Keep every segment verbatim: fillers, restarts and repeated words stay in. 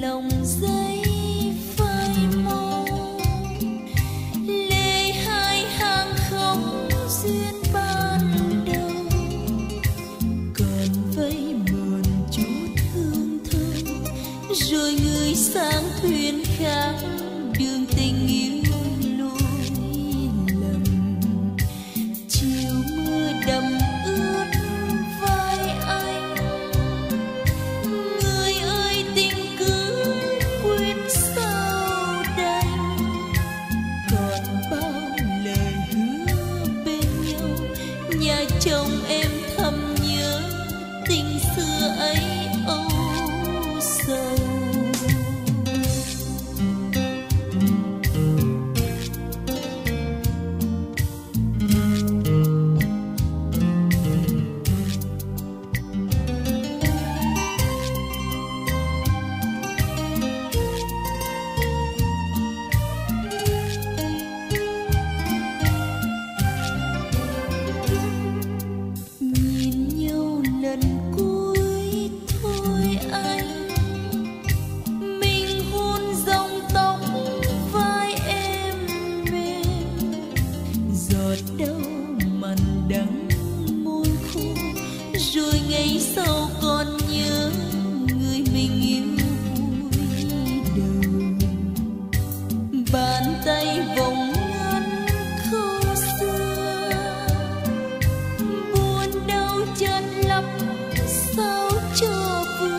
lòng giấy phai màu, lệ hai hàng không duyên ban đầu, còn vây mượn chút hương thơm, rồi người sang thuyền khác đường tình yêu lối lầm. Chiều mưa đầm ướt vai anh, người ơi tình cứ quên sao đành, còn bao lời hứa bên nhau, nhà chồng em thầm nhớ tình xưa ấy âu sầu. Rồi ngày sau còn nhớ người mình yêu vui đầu, bàn tay vòng ngân khâu xưa, buồn đau chân lắm sao cho vừa.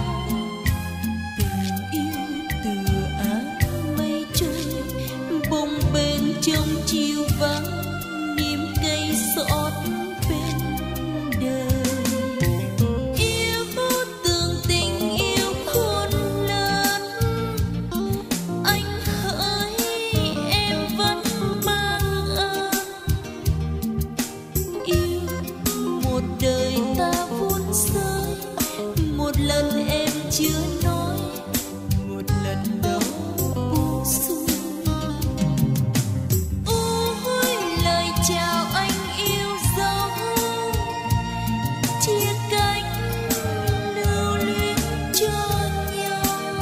Tình yêu từ áng mây trôi, bồng bềnh trong chiều vắng, niềm cây xót bên đời. Đời ta vun rơi, một lần em chưa nói, một lần đó buông xuôi. Ôi lời chào anh yêu dấu, chia cách lưu luyến cho nhau.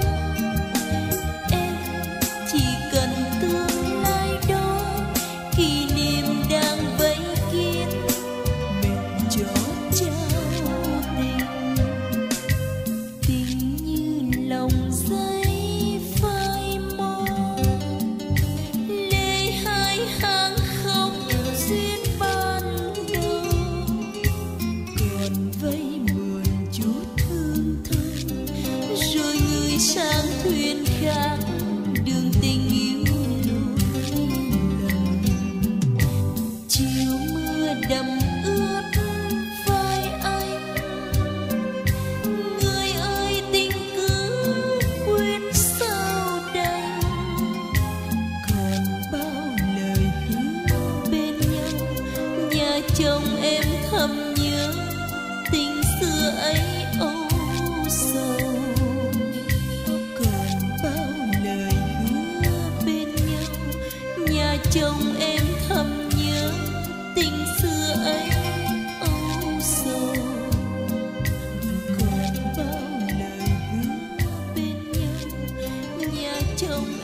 Em chỉ cần tương lai đó, kỷ niệm đang vẫy kín cho trao tình. Tình như lòng giấy phai màu, lệ hai hàng không duyên ban đầu, còn vây mượn chút hương thơm, rồi người sang thuyền khác đường tình yêu lối lầm. Chiều mưa đầm ướt vai anh, người ơi tình cứ quên sao đành, còn bao lời hứa bên nhau, nhà chồng em thầm nhớ tình xưa ấy âu sầu. Còn bao lời hứa bên nhau, nhà chồng em thầm nhớ tình xưa ấy âu sầu. Còn bao lời hứa bên nhau, nhà chồng